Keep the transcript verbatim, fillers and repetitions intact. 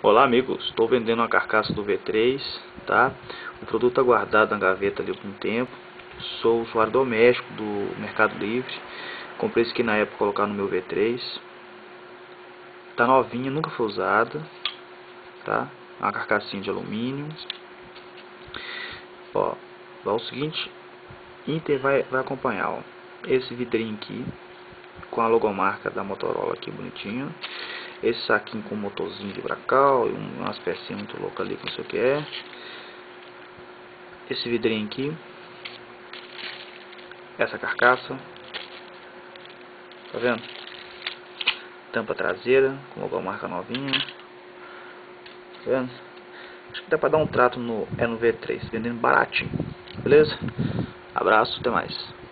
Olá amigos, estou vendendo uma carcaça do V três, tá? O produto está guardado na gaveta ali por um tempo. Sou usuário doméstico do Mercado Livre. Comprei isso aqui na época para colocar no meu V três. Tá novinha, nunca foi usada, tá? Uma carcassinha de alumínio. Ó, é o seguinte, Inter vai, vai acompanhar, ó, esse vidrinho aqui com a logomarca da Motorola aqui bonitinho. Esse saquinho com um motorzinho de bracal e umas pecinhas muito loucas ali que não sei o que é. Esse vidrinho aqui. Essa carcaça. Tá vendo? Tampa traseira com logomarca novinha. Tá vendo? Acho que dá pra dar um trato no, é no V três, vendendo baratinho. Beleza? Abraço, até mais.